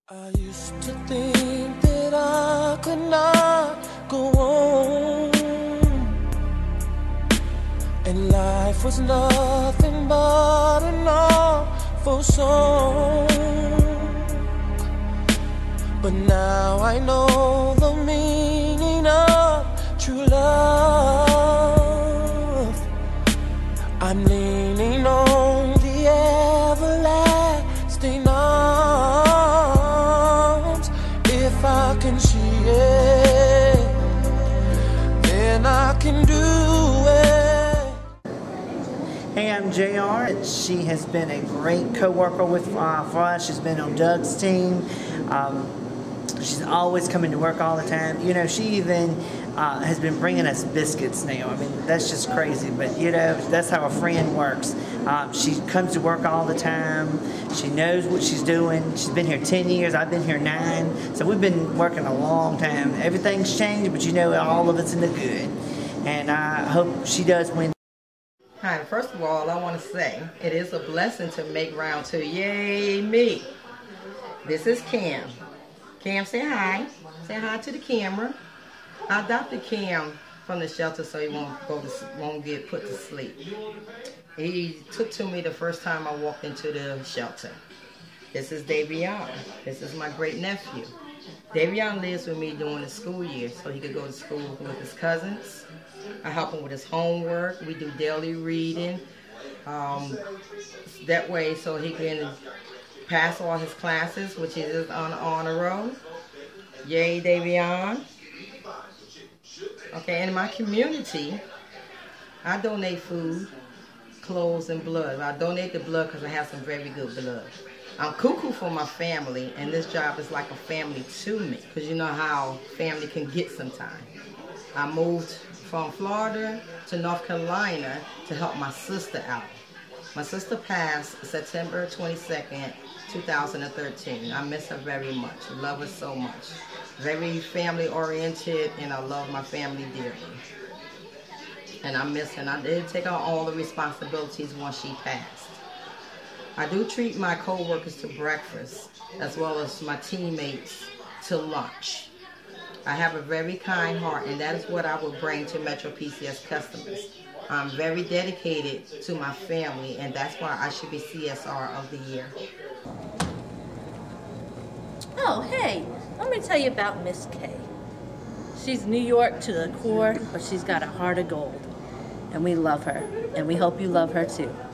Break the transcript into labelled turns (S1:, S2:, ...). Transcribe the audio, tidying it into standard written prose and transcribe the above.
S1: I used to think that I could not go on, and life was nothing but an awful song. But now I know the meaning of true love. I'm leaning on the everlasting arms. If I can see it, then I can do it.
S2: Hey, I'm JR. She has been a great co-worker for us. She's been on Doug's team. She's always coming to work all the time. You know, she even has been bringing us biscuits now. I mean, that's just crazy, but you know, that's how a friend works. She comes to work all the time. She knows what she's doing. She's been here 10 years. I've been here 9. So we've been working a long time. Everything's changed, but you know, all of it's in the good. And I hope she does win.
S3: Hi, first of all, I want to say it is a blessing to make round 2. Yay, me. This is Cam. Cam, say hi. Say hi to the camera. I adopted Cam from the shelter so he won't get put to sleep. He took to me the first time I walked into the shelter. This is Davion. This is my great nephew. Davion lives with me during the school year so he could go to school with his cousins. I help him with his homework. We do daily reading. That way so he can pass all his classes, which he is on the honor roll. Yay, Davion. Okay, in my community, I donate food, clothes, and blood. I donate the blood because I have some very good blood. I'm cuckoo for my family, and this job is like a family to me, because you know how family can get sometimes. I moved from Florida to North Carolina to help my sister out. My sister passed September 22nd, 2013. I miss her very much. I love her so much. Very family oriented, and I love my family dearly. And I miss her. And I did take on all the responsibilities once she passed. I do treat my co-workers to breakfast, as well as my teammates to lunch. I have a very kind heart, and that is what I will bring to MetroPCS customers. I'm very dedicated to my family, and that's why I should be CSR of the year.
S4: Oh, hey, let me tell you about Miss Kay. She's New York to the core, but she's got a heart of gold. And we love her, and we hope you love her too.